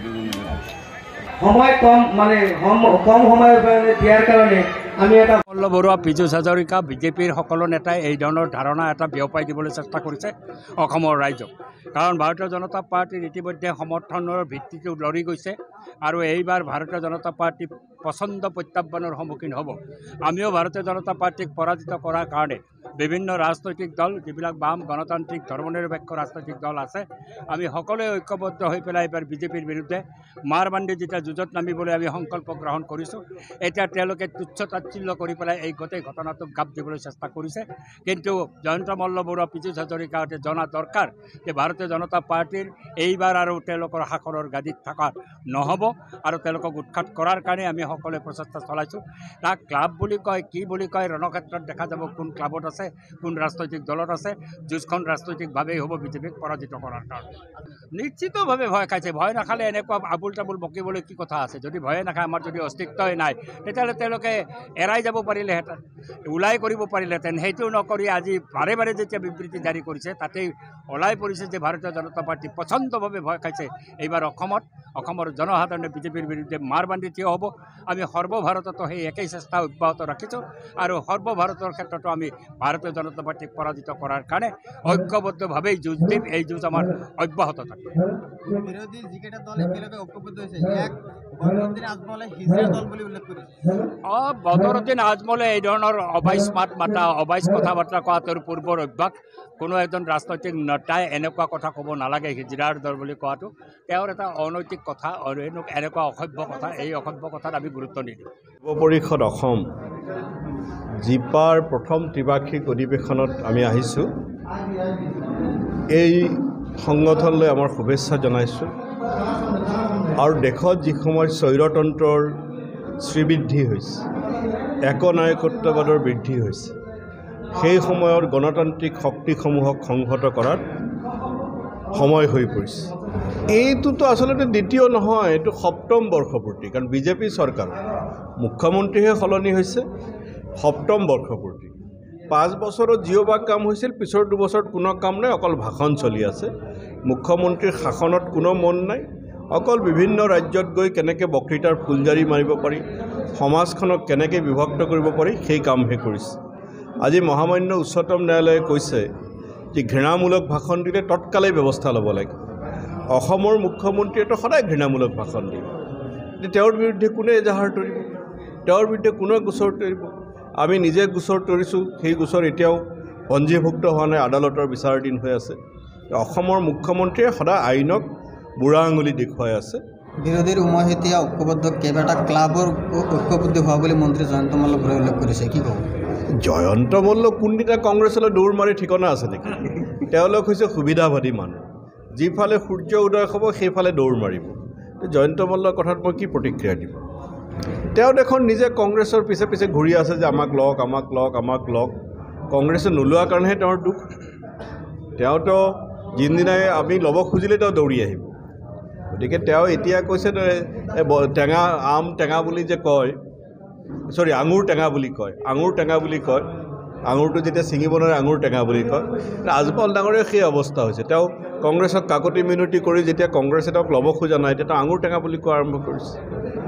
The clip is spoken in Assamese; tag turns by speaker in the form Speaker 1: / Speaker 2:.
Speaker 1: সময় কম মানে কম সময়ের দিয়ার কারণে আমি এটা
Speaker 2: মল্ল বৰুৱা পীযুষ হাজৰিকা বিজেপিৰ সকলো নেতাই এই ধৰণৰ ধাৰণা এটা বিয়পাই দিবলৈ চেষ্টা কৰিছে অসমৰ ৰাইজক। কাৰণ ভাৰতীয় জনতা পাৰ্টীৰ ইতিমধ্যে সমৰ্থনৰ ভিত্তিটো লৰি গৈছে আৰু এইবাৰ ভাৰতীয় জনতা পাৰ্টী প্ৰচণ্ড প্ৰত্যাহ্বানৰ সন্মুখীন হ'ব। আমিও ভাৰতীয় জনতা পাৰ্টীক পৰাজিত কৰাৰ কাৰণে বিভিন্ন ৰাজনৈতিক দল যিবিলাক বাম গণতান্ত্ৰিক ধৰ্মনিৰপেক্ষ ৰাজনৈতিক দল আছে আমি সকলোৱে ঐক্যবদ্ধ হৈ পেলাই এইবাৰ বিজেপিৰ বিৰুদ্ধে মাৰবাণ্ডি যেতিয়া যুঁজত নামিবলৈ আমি সংকল্প গ্ৰহণ কৰিছোঁ। এতিয়া তেওঁলোকে তুচ্ছ তাচ্ছিল্য কৰি পেলাই এই গোটেই ঘটনাটোক গাপ দিবলৈ চেষ্টা কৰিছে। কিন্তু জয়ন্ত মল্ল বৰুৱা পীযুষ হাজৰিকাহঁতে জনা দৰকাৰ যে ভাৰতীয় জনতা পাৰ্টীৰ এইবাৰ আৰু তেওঁলোকৰ শাসনৰ গাদীত থকা নহ'ব আৰু তেওঁলোকক উৎখাত কৰাৰ কাৰণে আমি সকলোৱে প্ৰচেষ্টা চলাইছোঁ। তাক ক্লাব বুলি কয় কি বুলি কয় ৰণক্ষেত্ৰত দেখা যাব কোন ক্লাবত আছে কোন ৰাজনৈতিক দলত আছে। যুঁজখন ৰাজনৈতিকভাৱেই হ'ব বিজেপিক পৰাজিত কৰাৰ কাৰণে। নিশ্চিতভাৱে ভয় খাইছে। ভয় নাখালে এনেকুৱা আবুল তাবুল বকিবলৈ কি কথা আছে? যদি ভয়ে নাখায় আমাৰ যদি অস্তিত্বই নাই তেতিয়াহ'লে তেওঁলোকে এৰাই যাব পাৰিলেহেঁতেন, ওলাই কৰিব পাৰিলেহেঁতেন। সেইটো নকৰি আজি বাৰে বাৰে যেতিয়া বিবৃতি জাৰি কৰিছে তাতেই ওলাই পৰিছে যে ভাৰতীয় জনতা পাৰ্টী প্ৰচণ্ডভাৱে ভয় খাইছে। এইবাৰ অসমৰ জনসাধাৰণে বিজেপিৰ বিৰুদ্ধে মাৰবাণ্ডি থিয় হ'ব। আমি সৰ্বভাৰততো সেই একেই চেষ্টা অব্যাহত ৰাখিছোঁ আৰু সৰ্বভাৰতৰ ক্ষেত্ৰতো আমি ভাৰতীয় জনতা পাৰ্টীক পৰাজিত কৰাৰ কাৰণে ঐক্যবদ্ধভাৱেই যুঁজ দিম। এই যুঁজ আমাৰ অব্যাহত থাকে।
Speaker 3: বিৰোধী যিকেইটা দল একেলগে ঐক্যবদ্ধ হৈছে ইয়াক বদৰুদ্দিন আজমলে হিজৰা দল বুলি উল্লেখ কৰিছে।
Speaker 2: বদৰুদ্দিন আজমলে এই ধৰণৰ অবাইচ মাত মাতা অবাইচ কথা বাৰ্তা কোৱাটোৰ পূৰ্বৰ অভ্যাস। কোনো এজন ৰাজনৈতিক নেতাই এনেকুৱা কথা ক'ব নালাগে হিজৰাৰ দল বুলি কোৱাটো। তেওঁৰ এটা অনৈতিক কথা আৰু এনেকুৱা অসভ্য কথা। এই অসভ্য কথাত আমি গুৰুত্ব নিদিওঁ।
Speaker 4: যুৱ পৰিষদ অসম জিপাৰ প্ৰথম ত্ৰিবাৰ্ষিক অধিৱেশনত আমি আহিছোঁ। এই সংগঠনলৈ আমাৰ শুভেচ্ছা জনাইছোঁ আৰু দেশত যি সময় স্বৈৰতন্ত্ৰৰ শ্ৰীবৃদ্ধি হৈছে, একনায়কত্ববাদৰ বৃদ্ধি হৈছে, সেই সময়ত গণতান্ত্ৰিক শক্তিসমূহক সংহত কৰাৰ সময় হৈ পৰিছে। এইটোতো আচলতে দ্বিতীয় নহয়, এইটো সপ্তম বৰ্ষপূৰ্তি। কাৰণ বিজেপি চৰকাৰ মুখ্যমন্ত্ৰীহে সলনি হৈছে, সপ্তম বৰ্ষপূৰ্তি। 5 বছৰত যিবা কাম হৈছিল পিছৰ 2 বছৰত কোনো কাম নাই, অকল ভাষণ চলি আছে। মুখ্যমন্ত্ৰীৰ শাসনত কোনো মন নাই, অকল বিভিন্ন ৰাজ্যত গৈ কেনেকৈ বক্তৃতাৰ ফুলজাৰি মাৰিব পাৰি, সমাজখনক কেনেকৈ বিভক্ত কৰিব পাৰি সেই কামহে কৰিছে। আজি মহামান্য উচ্চতম ন্যায়ালয়ে কৈছে যে ঘৃণামূলক ভাষণ দিলে তৎকালেই ব্যৱস্থা ল'ব লাগে। অসমৰ মুখ্যমন্ত্ৰীয়েতো সদায় ঘৃণামূলক ভাষণ দিয়ে। তেওঁৰ বিৰুদ্ধে কোনে এজাহাৰ তৰিব? তেওঁৰ বিৰুদ্ধে কোনে গোচৰ তৰিব? আমি নিজে গোচৰ তৰিছোঁ, সেই গোচৰ এতিয়াও পঞ্জীভুক্ত হোৱা নাই, আদালতৰ বিচাৰাধীন হৈ আছে। অসমৰ মুখ্যমন্ত্ৰীয়ে সদায় আইনক বুঢ়া আঙুলি দেখুৱাই আছে।
Speaker 3: বিৰোধীৰ উমৈহতীয়া ঐক্যবদ্ধ কেইবাটা ক্লাবৰ ঐক্যবদ্ধ হোৱা বুলি মন্ত্ৰী জয়ন্ত মল্ল বৰুৱাই উল্লেখ কৰিছে, কি ক'ব?
Speaker 4: জয়ন্ত মল্ল কোনদিনা কংগ্ৰেছলৈ দৌৰ মাৰি ঠিকনা আছে নেকি? তেওঁলোক হৈছে সুবিধাবাদী মানুহ। যিফালে সূৰ্য উদয় হ'ব সেইফালে দৌৰ মাৰিব। জয়ন্ত মল্লৰ কথাত মই কি প্ৰতিক্ৰিয়া দিম? তেওঁ দেখোন নিজে কংগ্ৰেছৰ পিছে পিছে ঘূৰি আছে যে আমাক লওক আমাক লওক আমাক লওক। কংগ্ৰেছে নোলোৱাৰ কাৰণেহে তেওঁৰ দুখ। তেওঁতো যিদিনাই আমি ল'ব খুজিলে তেওঁ দৌৰি আহিব। গতিকে তেওঁ এতিয়া কৈছে টেঙা আম টেঙা বুলি যে কয়, আঙুৰ টেঙা বুলি কয়, আঙুৰ টেঙা বুলি কয়। আঙুৰটো যেতিয়া ছিঙিব নোৱাৰে আঙুৰ টেঙা বুলি কয়। আজমল ডাঙৰীয়া সেই অৱস্থা হৈছে। তেওঁ কংগ্ৰেছক কাকতি মিনতি কৰি যেতিয়া কংগ্ৰেছে তেওঁক ল'ব খোজা নাই তেতিয়া তেওঁ আঙুৰ টেঙা বুলি কোৱা আৰম্ভ কৰিছে।